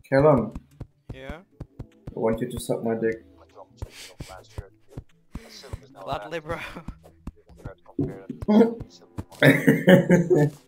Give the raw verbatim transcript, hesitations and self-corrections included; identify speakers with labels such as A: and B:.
A: Callum,
B: Yeah?
A: I want you to suck my dick.
B: Gladly, bro.